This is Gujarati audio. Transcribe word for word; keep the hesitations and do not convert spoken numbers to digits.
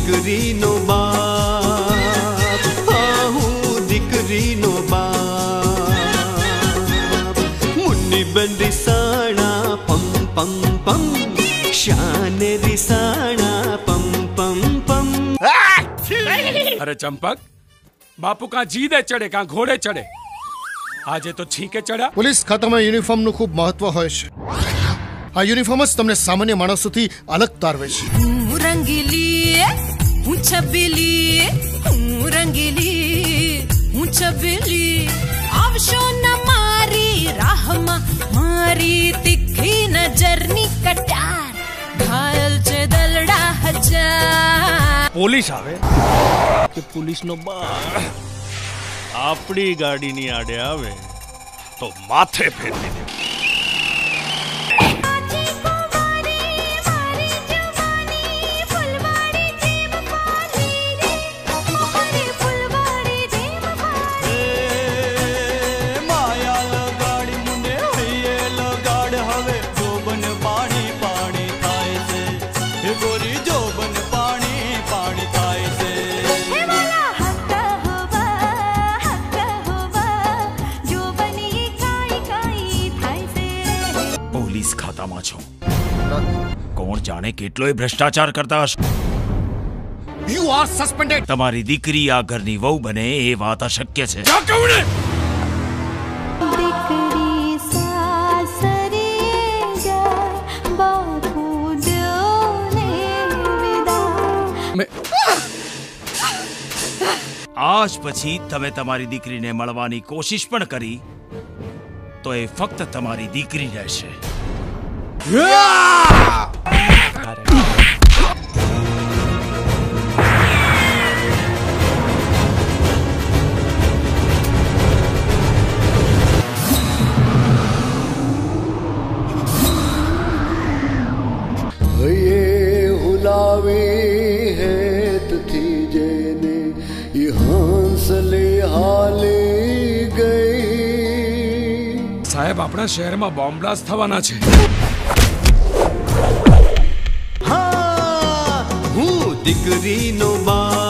દીકરીનો બાપ, હા હું દીકરીનો બાપ. મુન્નીબેન રીસાણા પમ પમ પમ, શાન રીસાણા પમ પમ પમ. अरे चंपक, बापू का जीदे चढ़े का घोड़े चढ़े, આજે તો છીકે ચડા. પોલીસ ખાતામાં યુનિફોર્મનું ખૂબ મહત્વ હોય છે. આ યુનિફોર્મ જ તમને સામાન્ય માણસોથી અલગ તારવે છે. હું રંગીલી, હું છબીલી, હું રંગીલી, હું છબીલી. આવશો ન મારી રાહમાં, મારી તીખી નજરની કટાર. ઘાયલ છે દલડા હજાર. પોલીસ આવે કે પોલીસનો બાપ આપણી ગાડીની આડે આવે તો માથે ફેરવી દે. ખાતામાં છો, કોણ જાણે કેટલોય ભ્રષ્ટાચાર કરતા હશે. You are suspended. તમારી દીકરી આ ઘરની વહુ બને એ વાત અશક્ય છે. દીકરી સાસરે જાય, બાપુ દેવને વિદાય. આજ પછી તમે તમારી દીકરીને મળવાની કોશિશ પણ કરી તો એ ફક્ત તમારી દીકરી રહેશે. સાહેબ, આપણા શહેરમાં બોમ્બ બ્લાસ્ટ થવાના છે. હા હું દીકરીનો બાપ.